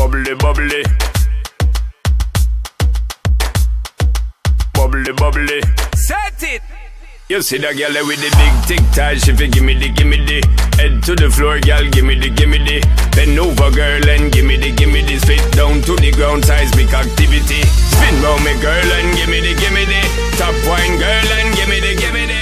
Bubbly, bubbly. Bubbly, bubbly. Set it. You see that girl with the big tic tac, she fi gimme the head to the floor, girl, gimme the bend over, girl, and gimme the spit down to the ground, seismic activity. Spin round me, girl, and gimme the top wine, girl, and gimme the